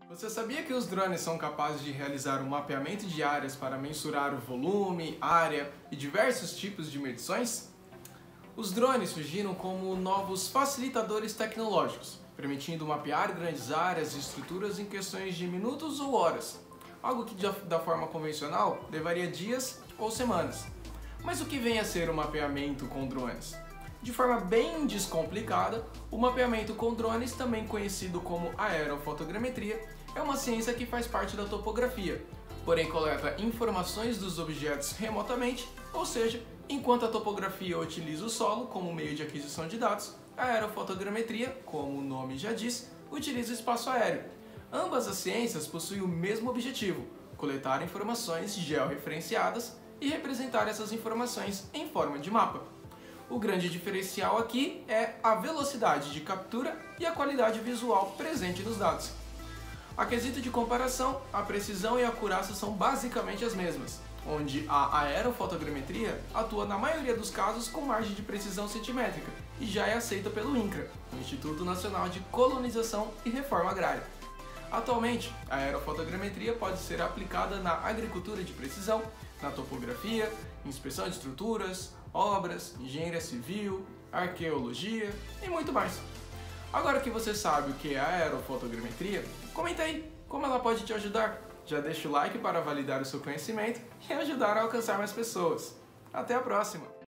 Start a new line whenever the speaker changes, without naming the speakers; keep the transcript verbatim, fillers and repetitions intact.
Você sabia que os drones são capazes de realizar um mapeamento de áreas para mensurar o volume, área e diversos tipos de medições? Os drones surgiram como novos facilitadores tecnológicos, permitindo mapear grandes áreas e estruturas em questões de minutos ou horas, algo que da forma convencional levaria dias ou semanas. Mas o que vem a ser o mapeamento com drones? De forma bem descomplicada, o mapeamento com drones, também conhecido como aerofotogrametria, é uma ciência que faz parte da topografia, porém coleta informações dos objetos remotamente, ou seja, enquanto a topografia utiliza o solo como meio de aquisição de dados, a aerofotogrametria, como o nome já diz, utiliza o espaço aéreo. Ambas as ciências possuem o mesmo objetivo: coletar informações georreferenciadas e representar essas informações em forma de mapa. O grande diferencial aqui é a velocidade de captura e a qualidade visual presente nos dados. A quesito de comparação, a precisão e a acurácia são basicamente as mesmas, onde a aerofotogrametria atua na maioria dos casos com margem de precisão centimétrica e já é aceita pelo INCRA, o Instituto Nacional de Colonização e Reforma Agrária. Atualmente, a aerofotogrametria pode ser aplicada na agricultura de precisão, na topografia, inspeção de estruturas, obras, engenharia civil, arqueologia e muito mais. Agora que você sabe o que é a aerofotogrametria, comenta aí como ela pode te ajudar. Já deixa o like para validar o seu conhecimento e ajudar a alcançar mais pessoas. Até a próxima!